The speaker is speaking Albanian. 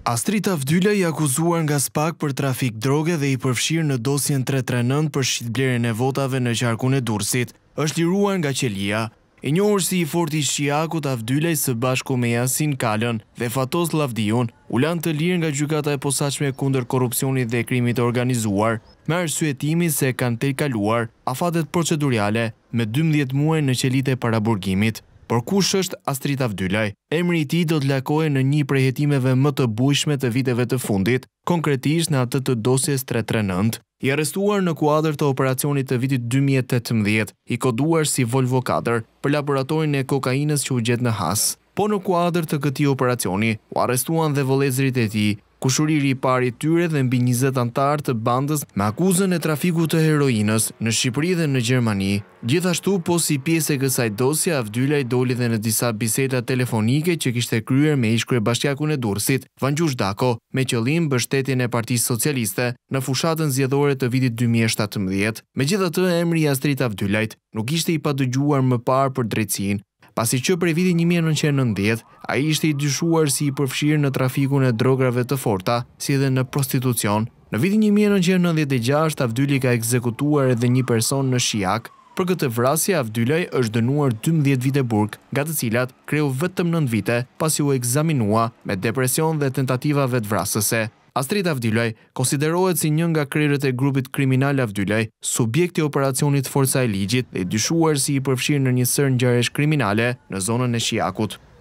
Astrid Avdyla i akuzuar nga SPAK për trafik droge dhe i përfshirë në dosjen 339 për shitblerjen e votave në qarkun e Durrësit, është liruar nga qelia. E njohur si i forti Shiakut, Avdylaj së bashku me Yasin Kalën dhe Fatoz Lavdiun u lanë të lirë nga gjykata e posaçme kundër korrupsionit dhe krimit të organizuar, me arsyetimin se kanë tejkaluar afatet procedurale me 12 muaj në qelitë e paraburgimit. Por kush është Astrid Avdylaj? Emri i tij do të lakohej në një prej hetimeve më të bujshme të viteve të fundit, konkretisht në atë të dosjes 339. I arrestuar në kuadër të operacionit të vitit 2018, i koduar si Volvo 4 për laboratorin e kokainës që u gjet në Has. Po në kuadër të këtij operacioni, u arrestuan dhe vëllezërit e tij, kushëriri i parë i tyre dhe mbi 20 anëtar të bandës me akuzën e trafikut të heroinës në Shqipëri dhe në Gjermani. Gjithashtu, po si pjesë e kësaj dosje, Avdylaj doli dhe në disa biseda telefonike që kishte kryer me ish-kryebashkiakun e Durrësit, Vangjush Dako, me qëllim mbështetjen e Partisë Socialiste në fushatën zgjedhore të vitit 2017. Megjithatë, emri i Astrid Avdylajt nuk ishte i padëgjuar më parë për drejtsinë, pasi që prej vitit 1990, ai ishte i dyshuar si i përfshirë në trafikun e drograve të forta, si edhe në prostitucion. Në vitin 1996, Avdylaj ka ekzekutuar edhe një person në Shiak. Për këtë vrasje, Avdylaj është dënuar 12 vite burg, nga të cilat kreu vetëm 9 vite, pasi u ekzaminua me depresion dhe tentativa vetvrasëse. Astrid Avdylaj konsiderohet si një nga krerët e grupit kriminal Avdylaj, subjekti i operacionit Forca e Ligjit dhe i dyshuar si i përfshirë në një sër ngjarjesh kriminale në zonën e Shiakut.